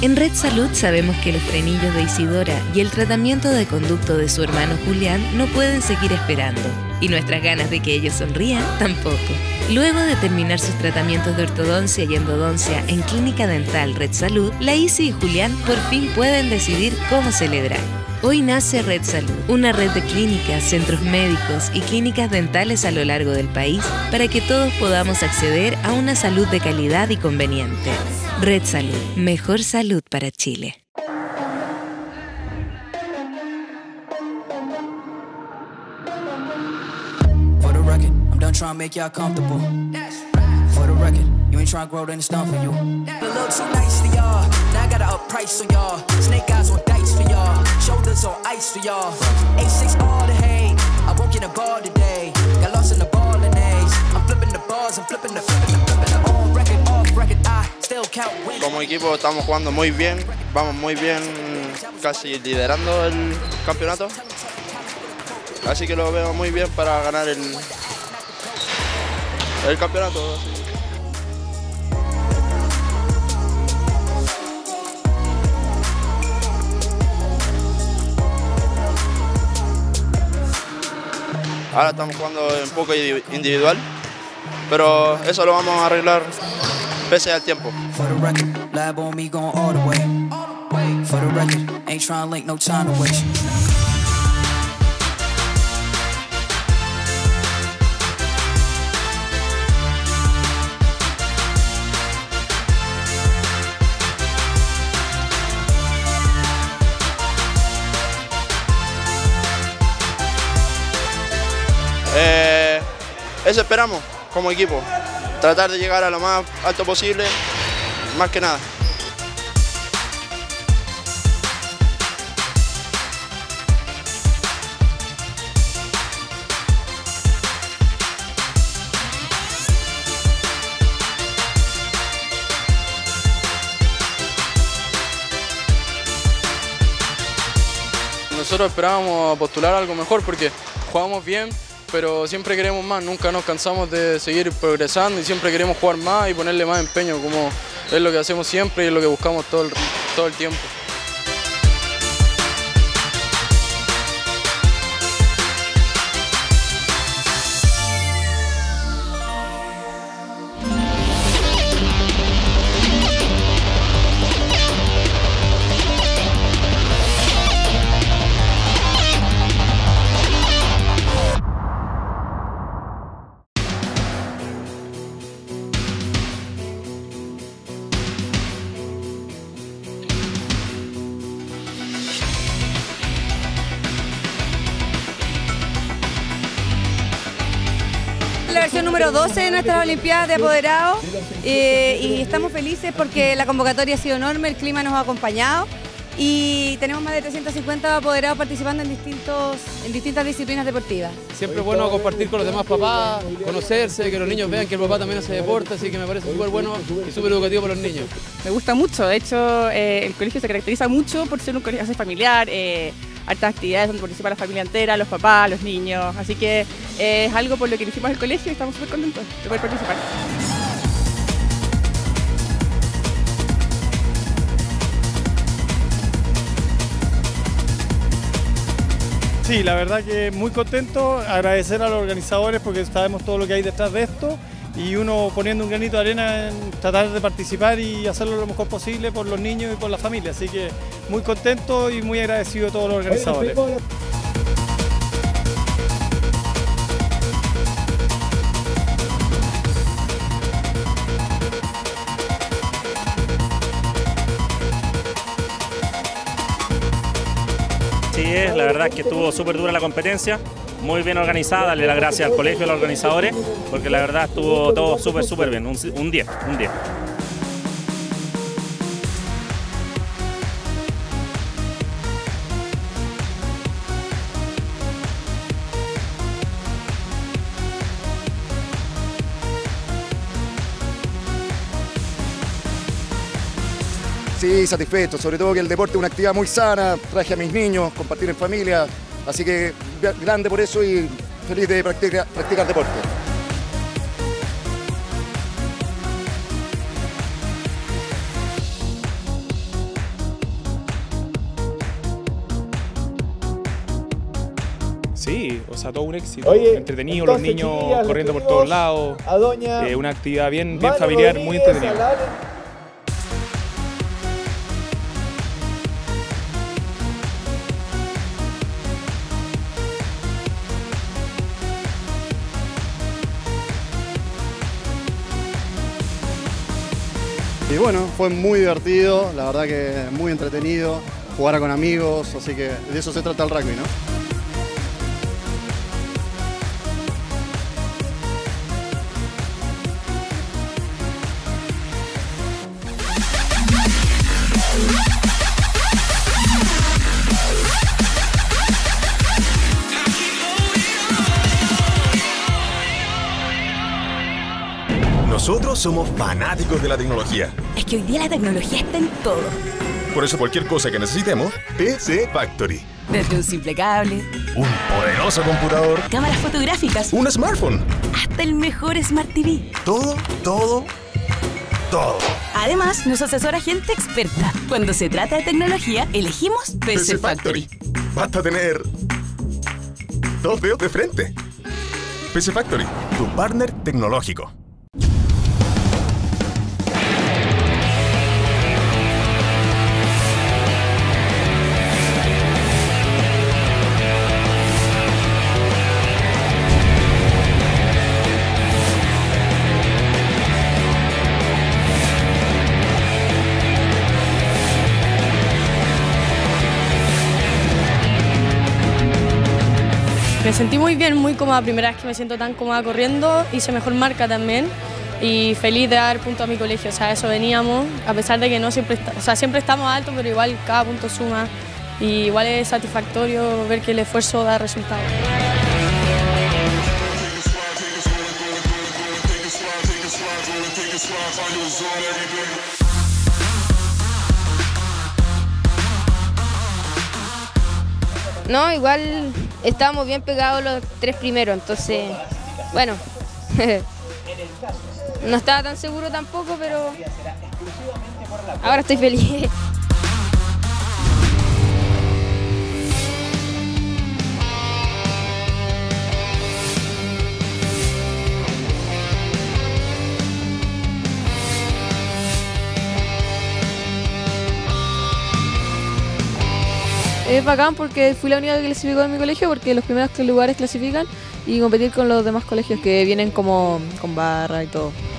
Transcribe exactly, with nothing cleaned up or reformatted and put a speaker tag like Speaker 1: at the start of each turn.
Speaker 1: En Red Salud sabemos que los frenillos de Isidora y el tratamiento de conducto de su hermano Julián no pueden seguir esperando. Y nuestras ganas de que ellos sonrían tampoco. Luego de terminar sus tratamientos de ortodoncia y endodoncia en Clínica Dental Red Salud, la Isi y Julián por fin pueden decidir cómo celebrar. Hoy nace Red Salud, una red de clínicas, centros médicos y clínicas dentales a lo largo del país para que todos podamos acceder a una salud de calidad y conveniente. Red Salud, mejor salud para Chile.
Speaker 2: For the record, I'm done trying to make y'all comfortable. For the record, you ain't trying to grow, then it's done for you. A little too nice for y'all. Now I got a up price on y'all. Snake eyes on dice for y'all. Shoulders on ice for y'all. A six all the hate. I woke in a bar today. Got lost in the ball and A's. I'm flipping the bars, I'm flipping the flipping the flipping the on record, off record. I still count wins.
Speaker 3: Como equipo estamos jugando muy bien. Vamos muy bien, casi liderando el campeonato. Así que lo veo muy bien para ganar el, el campeonato. Ahora estamos jugando un poco individual, pero eso lo vamos a arreglar pese al tiempo.
Speaker 2: For the record, lab on me going all the way. For the record, ain't trying to link no time to waste.
Speaker 3: Eh, eso esperamos como equipo, tratar de llegar a lo más alto posible, más que nada.
Speaker 4: Nosotros esperábamos postular algo mejor porque jugamos bien, pero siempre queremos más, nunca nos cansamos de seguir progresando y siempre queremos jugar más y ponerle más empeño, como es lo que hacemos siempre y es lo que buscamos todo el, todo el tiempo.
Speaker 5: La versión número doce de nuestras Olimpiadas de Apoderados eh, y estamos felices porque la convocatoria ha sido enorme, el clima nos ha acompañado y tenemos más de trescientos cincuenta apoderados participando en, distintos, en distintas disciplinas deportivas.
Speaker 6: Siempre es bueno compartir con los demás papás, conocerse, que los niños vean que el papá también hace deporte, así que me parece súper bueno y súper educativo para los niños.
Speaker 7: Me gusta mucho, de hecho eh, el colegio se caracteriza mucho por ser un colegio familiar, eh, hartas actividades donde participa la familia entera, los papás, los niños, así que eh, es algo por lo que elegimos el colegio y estamos súper contentos de poder participar.
Speaker 8: Sí, la verdad que muy contento, agradecer a los organizadores porque sabemos todo lo que hay detrás de esto y uno poniendo un granito de arena en tratar de participar y hacerlo lo mejor posible por los niños y por la familia, así que muy contento y muy agradecido a todos los organizadores.
Speaker 9: Sí, es, la verdad es que estuvo súper dura la competencia, muy bien organizada, darle las gracias al colegio y a los organizadores, porque la verdad estuvo todo súper, súper bien, un diez, un diez.
Speaker 10: Sí, satisfecho, sobre todo que el deporte es una actividad muy sana, traje a mis niños, compartir en familia, así que grande por eso y feliz de practicar, practicar deporte.
Speaker 11: Sí, o sea, todo un éxito.
Speaker 12: Oye,
Speaker 11: entretenido, los niños
Speaker 12: chiquillas,
Speaker 11: corriendo por
Speaker 12: les
Speaker 11: todos lados.
Speaker 12: A doña
Speaker 11: eh, una actividad bien, bien
Speaker 12: Manu
Speaker 11: familiar, muy
Speaker 12: Rodríguez,
Speaker 11: entretenida.
Speaker 12: a la-
Speaker 13: Y bueno, fue muy divertido, la verdad que muy entretenido, jugar con amigos, así que de eso se trata el rugby, ¿no?
Speaker 14: Nosotros somos fanáticos de la tecnología.
Speaker 15: Es que hoy día la tecnología está en todo.
Speaker 14: Por eso cualquier cosa que necesitemos, P C Factory.
Speaker 15: Desde un simple cable,
Speaker 14: Un poderoso computador,
Speaker 15: cámaras fotográficas,
Speaker 14: un smartphone.
Speaker 15: hasta el mejor Smart T V.
Speaker 14: Todo, todo, todo.
Speaker 15: Además, nos asesora gente experta. Cuando se trata de tecnología, elegimos P C Factory.
Speaker 14: Basta tener dos dedos de frente. P C Factory, tu partner tecnológico.
Speaker 16: Me sentí muy bien, muy cómoda, primera vez que me siento tan cómoda corriendo, hice mejor marca también y feliz de dar punto a mi colegio, o sea, eso veníamos, a pesar de que no siempre, está, o sea, siempre estamos altos, pero igual cada punto suma y igual es satisfactorio ver que el esfuerzo da resultados.
Speaker 17: No, igual estábamos bien pegados los tres primeros, entonces, bueno, no estaba tan seguro tampoco, pero ahora estoy feliz.
Speaker 18: Es bacán porque fui la única que clasificó en mi colegio, porque los primeros lugares clasifican, y competir con los demás colegios que vienen como con barra y todo.